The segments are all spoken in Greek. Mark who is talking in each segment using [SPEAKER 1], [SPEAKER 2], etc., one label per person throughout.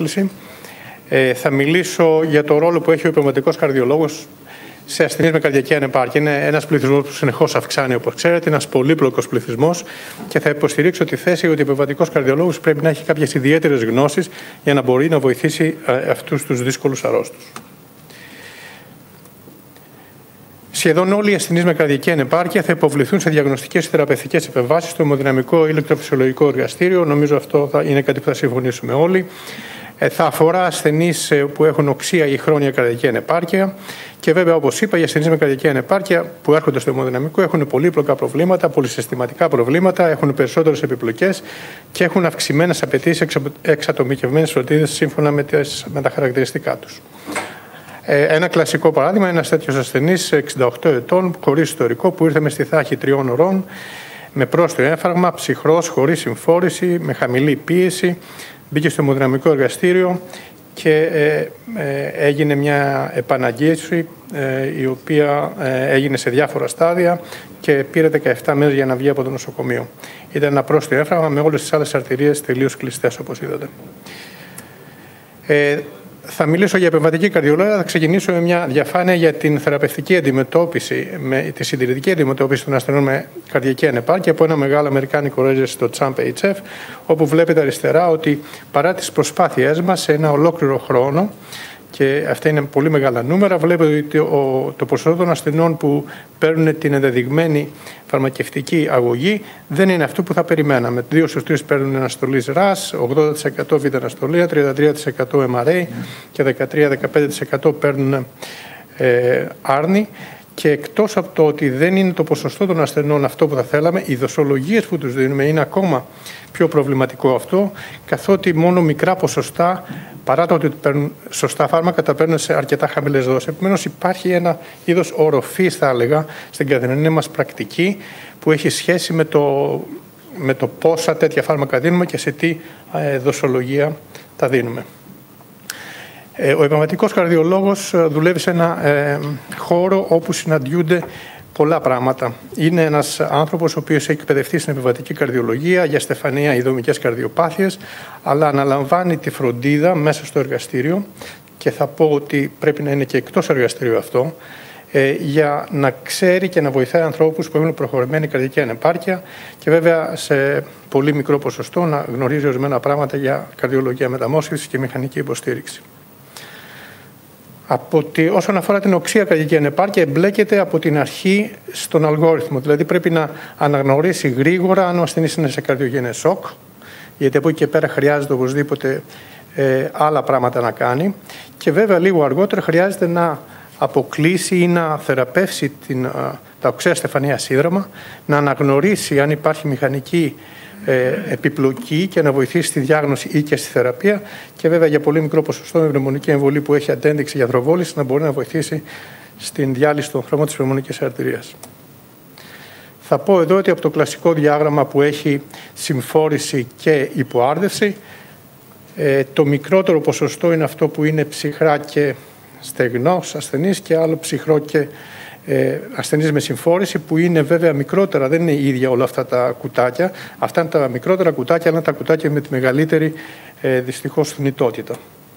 [SPEAKER 1] πρόσκληση. Θα μιλήσω για το ρόλο που έχει ο πνευματικός καρδιολόγος σε ασθενείς με καρδιακή ανεπάρκεια. Είναι ένας πληθυσμός που συνεχώς αυξάνει, όπως ξέρετε, ένας πολύπλοκος πληθυσμός, και θα υποστηρίξω τη θέση ότι ο πνευματικός καρδιολόγος πρέπει να έχει κάποιες ιδιαίτερες γνώσεις για να μπορεί να βοηθήσει αυτούς τους δύσκολους αρρώστους. Σχεδόν όλοι οι ασθενείς με καρδιακή ανεπάρκεια θα υποβληθούν σε διαγνωστικές και θεραπευτικές επεμβάσεις στο αιμοδυναμικό ηλεκτροφυσιολογικό εργαστήριο. Νομίζω αυτό είναι κάτι που θα συμφωνήσουμε όλοι. Θα αφορά ασθενείς που έχουν οξεία ή χρόνια καρδιακή ανεπάρκεια. Και βέβαια, όπως είπα, οι ασθενείς με καρδιακή ανεπάρκεια που έρχονται στο αιμοδυναμικό έχουν πολύπλοκα προβλήματα, πολυσυστηματικά προβλήματα, έχουν περισσότερες επιπλοκές και έχουν αυξημένες απαιτήσεις εξατομικευμένες φροντίδες σύμφωνα με τα χαρακτηριστικά τους. Ένα κλασικό παράδειγμα είναι ένας τέτοιος ασθενής 68 ετών, χωρίς ιστορικό, που ήρθε με στιθάχη 3 ωρών, με πρόστιο έμφραγμα, ψυχρός, χωρίς συμφόρηση, με χαμηλή πίεση. Μπήκε στο αιμοδυναμικό εργαστήριο και έγινε μια επαναγγίωση η οποία έγινε σε διάφορα στάδια και πήρε 17 μέρες για να βγει από το νοσοκομείο. Ήταν ένα πρόστιο έμφραγμα με όλες τις άλλες αρτηρίες τελείως κλειστές, όπως είδατε. Θα μιλήσω για πνευματική καρδιολογία. Θα ξεκινήσω με μια διαφάνεια για την θεραπευτική αντιμετώπιση, τη συντηρητική αντιμετώπιση των ασθενών με καρδιακή ανεπάρκεια από ένα μεγάλο αμερικάνικο ρέζες στο CHAMP-HF, όπου βλέπετε αριστερά ότι παρά τις προσπάθειές μας σε ένα ολόκληρο χρόνο, και αυτά είναι πολύ μεγάλα νούμερα, βλέπετε ότι το ποσοστό των ασθενών που παίρνουν την ενδεδειγμένη φαρμακευτική αγωγή δεν είναι αυτό που θα περιμέναμε. 2 στους 3 παίρνουν αναστολής RAS, 80% β' 33% MRA και 13-15% παίρνουν άρνη. Και εκτός από το ότι δεν είναι το ποσοστό των ασθενών αυτό που θα θέλαμε, οι δοσολογίες που τους δίνουμε είναι ακόμα πιο προβληματικό αυτό, καθότι μόνο μικρά ποσοστά, παρά το ότι παίρνουν σωστά φάρμακα, τα παίρνουν σε αρκετά χαμηλές δόσεις. Επομένως, υπάρχει ένα είδος οροφής, θα έλεγα, στην καθημερινή μας πρακτική, που έχει σχέση με το πόσα τέτοια φάρμακα δίνουμε και σε τι δοσολογία τα δίνουμε. Ο επαγγελματικός καρδιολόγος δουλεύει σε ένα χώρο όπου συναντιούνται πολλά πράγματα. Είναι ένας άνθρωπος ο οποίος έχει εκπαιδευτεί στην επεμβατική καρδιολογία για στεφανία ή δομικές καρδιοπάθειες, αλλά αναλαμβάνει τη φροντίδα μέσα στο εργαστήριο, και θα πω ότι πρέπει να είναι και εκτός εργαστηρίου αυτό, για να ξέρει και να βοηθάει ανθρώπους που έχουν προχωρημένη καρδιακή ανεπάρκεια και βέβαια σε πολύ μικρό ποσοστό να γνωρίζει ορισμένα πράγματα για καρδιολογία μεταμόσχευσης και μηχανική υποστήριξη. Όσον αφορά την οξεία καρδιακή ανεπάρκεια, εμπλέκεται από την αρχή στον αλγόριθμο. Δηλαδή πρέπει να αναγνωρίσει γρήγορα αν ο ασθενής είναι σε καρδιογενές σοκ, γιατί από εκεί και πέρα χρειάζεται οπωσδήποτε άλλα πράγματα να κάνει. Και βέβαια λίγο αργότερα χρειάζεται να αποκλείσει ή να θεραπεύσει τα οξέα στεφανία σύνδρομα, να αναγνωρίσει αν υπάρχει μηχανική επιπλοκή και να βοηθήσει στη διάγνωση ή και στη θεραπεία, και βέβαια για πολύ μικρό ποσοστό με πνευμονική εμβολή που έχει αντένδειξη για θρομβόληση να μπορεί να βοηθήσει στην διάλυση των χρώμων της πνευμονικής αρτηρίας. Θα πω εδώ ότι από το κλασικό διάγραμμα που έχει συμφόρηση και υποάρδευση, το μικρότερο ποσοστό είναι αυτό που είναι ψυχρά και στεγνός ασθενής, και άλλο ψυχρό και ασθενείς με συμφόρηση, που είναι βέβαια μικρότερα, δεν είναι ίδια όλα αυτά τα κουτάκια. Αυτά είναι τα μικρότερα κουτάκια, αλλά είναι τα κουτάκια με τη μεγαλύτερη δυστυχώς θνητότητα.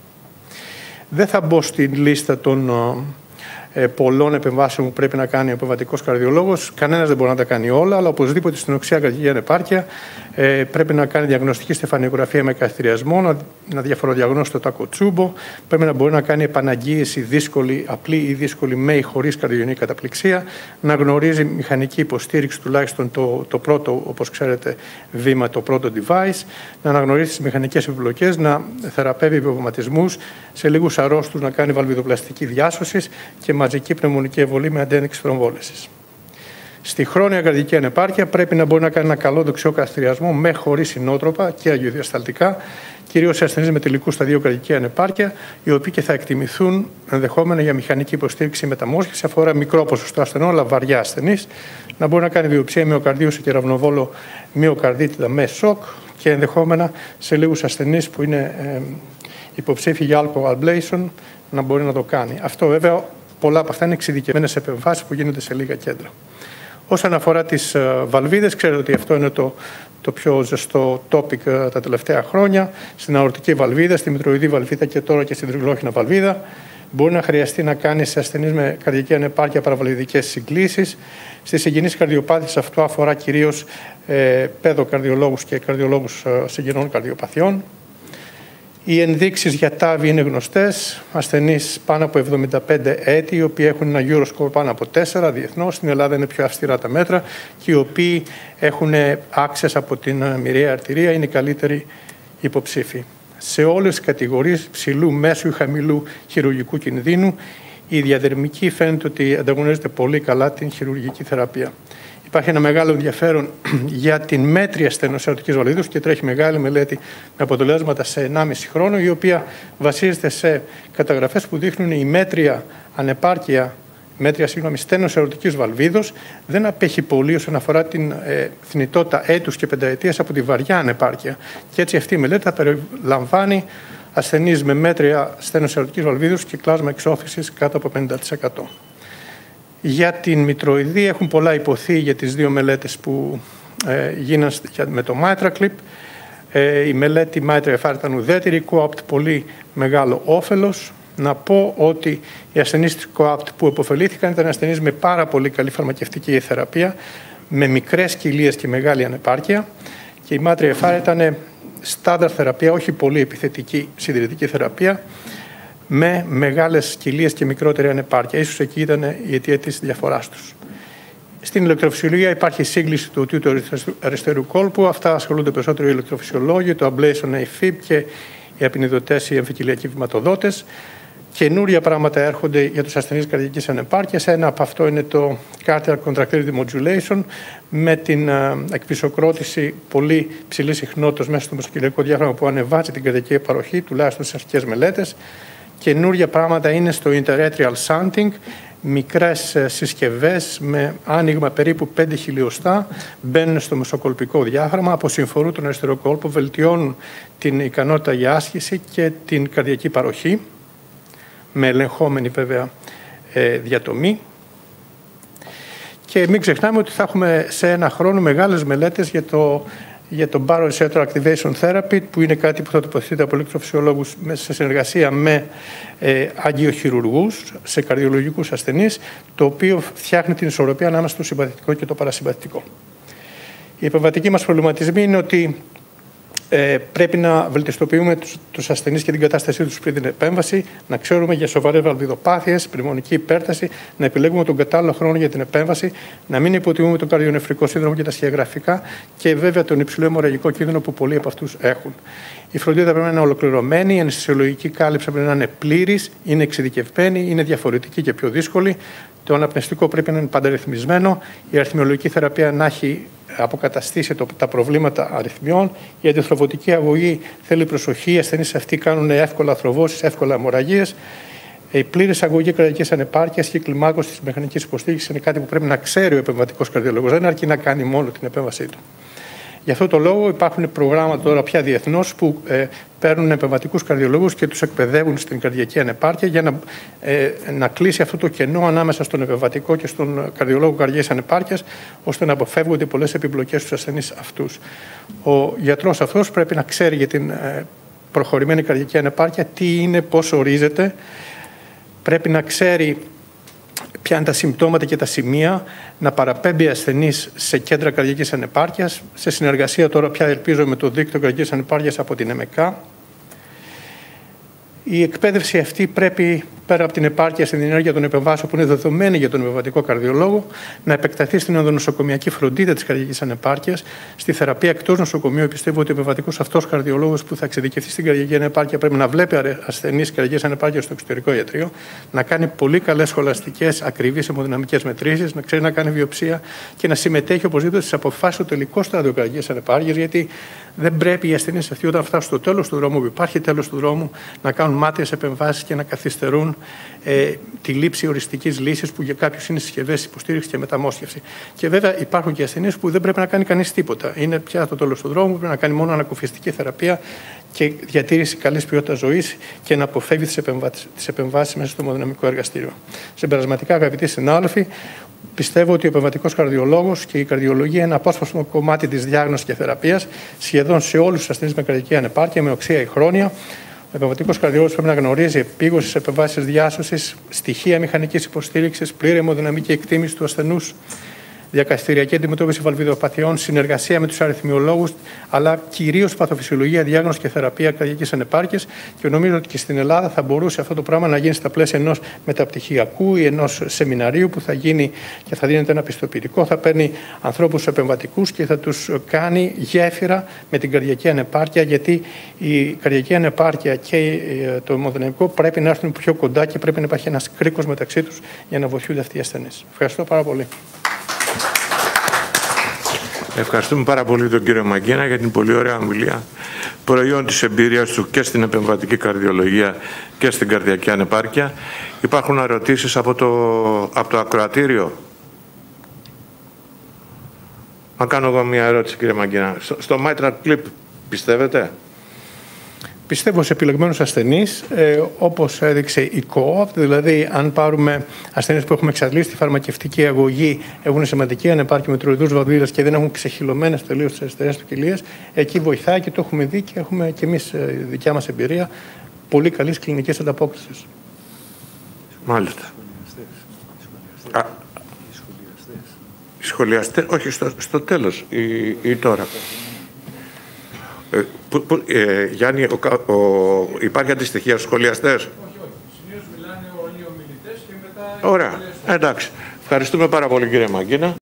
[SPEAKER 1] Δεν θα μπω στην λίστα των πολλών επεμβάσεων που πρέπει να κάνει ο επεμβατικός καρδιολόγος. Κανένας δεν μπορεί να τα κάνει όλα, αλλά οπωσδήποτε στην οξεία καρδιακή ανεπάρκεια πρέπει να κάνει διαγνωστική στεφανιογραφία με καθηριασμό, να διαφοροδιαγνώσει το τακοτσούμπο, πρέπει να μπορεί να κάνει επαναγγίεση δύσκολη, απλή ή δύσκολη με ή χωρίς καρδιογενή καταπληξία, να γνωρίζει μηχανική υποστήριξη, τουλάχιστον το πρώτο, όπως ξέρετε, βήμα, το πρώτο device, να αναγνωρίσει τις μηχανικές επιπλοκές, να θεραπεύει υποβηματισμούς, σε λίγους αρρώστους να κάνει βαλβιδοπλαστική διάσωση και μαζική πνευμονική εμβολή με αντένδειξη θρομβόλησης. Στη χρόνια καρδιακή ανεπάρκεια πρέπει να μπορεί να κάνει ένα καλό δεξιό καθηριασμό με χωρίς συνότροπα και αγιοδιασταλτικά, κυρίως σε ασθενείς με τελικού σταδίου καρδιακή ανεπάρκεια, οι οποίοι και θα εκτιμηθούν ενδεχόμενα για μηχανική υποστήριξη μεταμόσχευση. Αφορά μικρό ποσοστό ασθενών, αλλά βαριά ασθενείς. Να μπορεί να κάνει βιοψία μυοκαρδίου σε κεραυνοβόλο μυοκαρδίτιδα με σοκ, και ενδεχόμενα σε λίγους ασθενείς που είναι υποψήφιοι για alcohol ablation να μπορεί να το κάνει. Αυτό βέβαια πολλά από αυτά είναι εξειδικευμένες επεμβάσεις που γίνονται σε λίγα κέντρα. Όσον αφορά τις βαλβίδες, ξέρετε ότι αυτό είναι το πιο ζεστό topic τα τελευταία χρόνια. Στην αορτική βαλβίδα, στη μητροειδή βαλβίδα και τώρα και στην τρικλόχυνα βαλβίδα. Μπορεί να χρειαστεί να κάνει σε ασθενείς με καρδιακή ανεπάρκεια παραβαλβιδικές συγκλήσεις. Στις συγγενείς καρδιοπάθειες αυτό αφορά κυρίως παιδοκαρδιολόγους και καρδιολόγους συγγενών καρδιοπαθειών. Οι ενδείξεις για TAVI είναι γνωστές. Ασθενείς πάνω από 75 έτη, οι οποίοι έχουν ένα Euroscore πάνω από 4 διεθνώς. Στην Ελλάδα είναι πιο αυστηρά τα μέτρα και οι οποίοι έχουν access από την μοιραία αρτηρία, είναι οι καλύτεροι υποψήφοι. Σε όλες τις κατηγορίες ψηλού, μέσου ή χαμηλού χειρουργικού κινδύνου, η διαδερμική φαίνεται ότι ανταγωνίζεται πολύ καλά την χειρουργική θεραπεία. Υπάρχει ένα μεγάλο ενδιαφέρον για την μέτρια στένωση αορτικής βαλβίδος και τρέχει μεγάλη μελέτη με αποτελέσματα σε 1,5 χρόνο, η οποία βασίζεται σε καταγραφές που δείχνουν η μέτρια ανεπάρκεια, στένωση αορτικής βαλβίδος δεν απέχει πολύ όσον αφορά την θνητότητα έτους και πενταετίας από τη βαριά ανεπάρκεια. Και έτσι αυτή η μελέτη θα περιλαμβάνει ασθενείς με μέτρια στένωση αορτικής βαλβίδος και κλάσμα εξώθησης κάτω από 50%. Για την μητροειδή έχουν πολλά υποθεί για τις δύο μελέτες που γίναν με το MitraClip. Η μελέτη MITRA-FR ήταν ουδέτερη, COAPT πολύ μεγάλο όφελος. Να πω ότι οι ασθενείς της COAPT που επωφελήθηκαν ήταν ασθενείς με πάρα πολύ καλή φαρμακευτική θεραπεία, με μικρές κοιλίες και μεγάλη ανεπάρκεια. Και η MITRA-FR ήταν στάνταρ θεραπεία, όχι πολύ επιθετική συντηρητική θεραπεία, με μεγάλες κοιλίες και μικρότερη ανεπάρκεια. Ίσως εκεί ήταν η αιτία της διαφοράς τους. Στην ηλεκτροφυσιολογία υπάρχει σύγκληση του οτίου του αριστερού κόλπου. Αυτά ασχολούνται περισσότερο οι ηλεκτροφυσιολόγοι, το ablation AFib και οι απεινιδωτές, οι εμφυτιλιακοί βηματοδότες. Καινούρια πράγματα έρχονται για τους ασθενείς καρδιακής ανεπάρκειας. Ένα από αυτό είναι το cardiac contractility modulation με την εκπισοκρότηση πολύ ψηλής συχνότητας μέσα στο μεσοκυλιακό διάφραγμα που ανεβάζει την καρδιακή παροχή, τουλάχιστον στις αρχικές μελέτες. Καινούρια πράγματα είναι στο interatrial shunting, μικρές συσκευές με άνοιγμα περίπου 5 χιλιοστά, μπαίνουν στο μεσοκολπικό διάφραγμα, αποσυμφορούν τον αριστερό κόλπο, βελτιώνουν την ικανότητα για άσκηση και την καρδιακή παροχή, με ελεγχόμενη βέβαια διατομή. Και μην ξεχνάμε ότι θα έχουμε σε ένα χρόνο μεγάλες μελέτες για το Baroreceptor Activation Therapy, που είναι κάτι που θα τοποθετείται από ηλεκτροφυσιολόγους σε συνεργασία με αγγειοχειρουργούς σε καρδιολογικούς ασθενείς, το οποίο φτιάχνει την ισορροπία ανάμεσα στο συμπαθητικό και το παρασυμπαθητικό. Οι επεμβατικοί μας προβληματισμοί είναι ότι πρέπει να βελτιστοποιούμε τους ασθενείς και την κατάστασή τους πριν την επέμβαση, να ξέρουμε για σοβαρές βαλβιδοπάθειες, πνευμονική υπέρταση, να επιλέγουμε τον κατάλληλο χρόνο για την επέμβαση, να μην υποτιμούμε τον καρδιονεφρικό σύνδρομο και τα σχεδιαγραφικά και βέβαια τον υψηλό αιμορραγικό κίνδυνο που πολλοί από αυτούς έχουν. Η φροντίδα πρέπει να είναι ολοκληρωμένη, η αναισθησιολογική κάλυψη πρέπει να είναι πλήρης, είναι εξειδικευμένη, είναι διαφορετική και πιο δύσκολη. Το αναπνευστικό πρέπει να είναι πανταρρυθμισμένο, η αριθμιολογική θεραπεία να έχει αποκαταστήσει τα προβλήματα αριθμιών. Η αντιθρομβωτική αγωγή θέλει προσοχή, οι ασθενείς αυτοί κάνουν εύκολα θρομβώσεις, εύκολα αιμορραγίες. Η πλήρης αγωγή καρδιακής ανεπάρκειας και η κλιμάκωση της μηχανικής υποστήριξης είναι κάτι που πρέπει να ξέρει ο επεμβατικός καρδιολόγος, δεν αρκεί να κάνει μόνο την επέμβασή του. Γι' αυτό το λόγο υπάρχουν προγράμματα τώρα πια διεθνώς που παίρνουν επεμβατικούς καρδιολόγους και τους εκπαιδεύουν στην καρδιακή ανεπάρκεια για να κλείσει αυτό το κενό ανάμεσα στον επεμβατικό και στον καρδιολόγο καρδιακής ανεπάρκειας, ώστε να αποφεύγονται πολλές επιπλοκές στους ασθενείς αυτούς. Ο γιατρός αυτός πρέπει να ξέρει για την προχωρημένη καρδιακή ανεπάρκεια τι είναι, πώς ορίζεται, πρέπει να ξέρει ποια είναι τα συμπτώματα και τα σημεία, να παραπέμπει ασθενείς σε κέντρα καρδιακής ανεπάρκειας, σε συνεργασία τώρα πια ελπίζω με το δίκτυο καρδιακής ανεπάρκειας από την ΕΜΕΚΑ. Η εκπαίδευση αυτή πρέπει, πέρα από την επάρκεια στην ενέργεια των επεμβάσεων που είναι δεδομένη για τον επεμβατικό καρδιολόγο, να επεκταθεί στην ενδονοσοκομιακή φροντίδα της καρδιακής ανεπάρκειας, στη θεραπεία εκτός νοσοκομείου. Πιστεύω ότι ο επεμβατικός αυτός καρδιολόγος που θα εξειδικευτεί στην καρδιακή ανεπάρκεια πρέπει να βλέπει ασθενείς καρδιακής ανεπάρκειας στο εξωτερικό ιατρείο, να κάνει πολύ καλές σχολαστικές, ακριβείς αιμοδυναμικές μετρήσεις, να ξέρει να κάνει βιοψία και να συμμετέχει οπωσδήποτε στις αποφάσεις στο τελικό στάδιο καρδιακής ανεπάρκειας, γιατί δεν πρέπει οι ασθενείς αυτοί όταν φτάσουν στο τέλος του δρόμου, που υπάρχει τέλος του δρόμου, να κάνουν μάταιες επεμβάσεις και να καθυστερούν τη λήψη οριστικής λύσης που για κάποιους είναι συσκευές υποστήριξης και μεταμόσχευση. Και βέβαια υπάρχουν και ασθενείς που δεν πρέπει να κάνει κανείς τίποτα. Είναι πια το τέλος του δρόμου, πρέπει να κάνει μόνο ανακουφιστική θεραπεία και διατήρηση καλής ποιότητας ζωής και να αποφεύγει τις επεμβάσεις μέσα στο αιμοδυναμικό εργαστήριο. Συμπερασματικά, αγαπητοί συνάδελφοι, Πιστεύω ότι ο επεμβατικός καρδιολόγος και η καρδιολογία είναι ένα απόσπαστο κομμάτι της διάγνωσης και θεραπείας σχεδόν σε όλους τους ασθενείς με καρδιακή ανεπάρκεια, με οξεία ή χρόνια. Ο επεμβατικός καρδιολόγος πρέπει να γνωρίζει επίγουσες επεμβάσεις διάσωσης, στοιχεία μηχανικής υποστήριξης, πλήρη αιμοδυναμική εκτίμηση του ασθενούς, διακαστηριακή αντιμετώπιση βαλβιδοπαθειών, συνεργασία με τους αριθμιολόγους, αλλά κυρίως παθοφυσιολογία, διάγνωση και θεραπεία καρδιακής ανεπάρκειας. Και νομίζω ότι και στην Ελλάδα θα μπορούσε αυτό το πράγμα να γίνει στα πλαίσια ενός μεταπτυχιακού ή ενός σεμιναρίου που θα γίνει και θα δίνεται ένα πιστοποιητικό. Θα παίρνει ανθρώπους επεμβατικούς και θα τους κάνει γέφυρα με την καρδιακή ανεπάρκεια, γιατί η καρδιακή ανεπάρκεια και το αιμοδυναμικό πρέπει να έρθουν πιο κοντά και πρέπει να υπάρχει ένας κρίκος μεταξύ τους για να βοηθούνται αυτοί οι ασθενείς. Ευχαριστώ πάρα πολύ.
[SPEAKER 2] Ευχαριστούμε πάρα πολύ τον κύριο Μαγκίνα για την πολύ ωραία ομιλία. Προϊόν της εμπειρίας του και στην επεμβατική καρδιολογία και στην καρδιακή ανεπάρκεια. Υπάρχουν ερωτήσεις από το ακροατήριο. Να κάνω εγώ μια ερώτηση, κύριε Μαγκίνα. Στο mitral clip πιστεύετε?
[SPEAKER 1] Πιστεύω σε επιλεγμένους ασθενείς, όπως έδειξε η ΚΟΑΠ, δηλαδή αν πάρουμε ασθενείς που έχουμε εξαντλήσει τη φαρμακευτική αγωγή, έχουν σημαντική ανεπάρκεια με τροειδούς βαλβίδες και δεν έχουν ξεχυλωμένες τελείως τις αριστερές του κοιλίες, εκεί βοηθάει και το έχουμε δει και έχουμε και εμείς δικιά μας εμπειρία πολύ καλής κλινικής ανταπόκρισης.
[SPEAKER 2] Μάλιστα. Οι σχολιαστές, όχι στο τέλος ή τώρα. Γιάννη, υπάρχει αντιστοιχεία στους σχολιαστές?
[SPEAKER 1] Όχι. Συνήθως μιλάνε όλοι οι ομιλητές και μετά...
[SPEAKER 2] Ωραία. Εντάξει. Ευχαριστούμε πάρα πολύ, κύριε Μαγκίνα.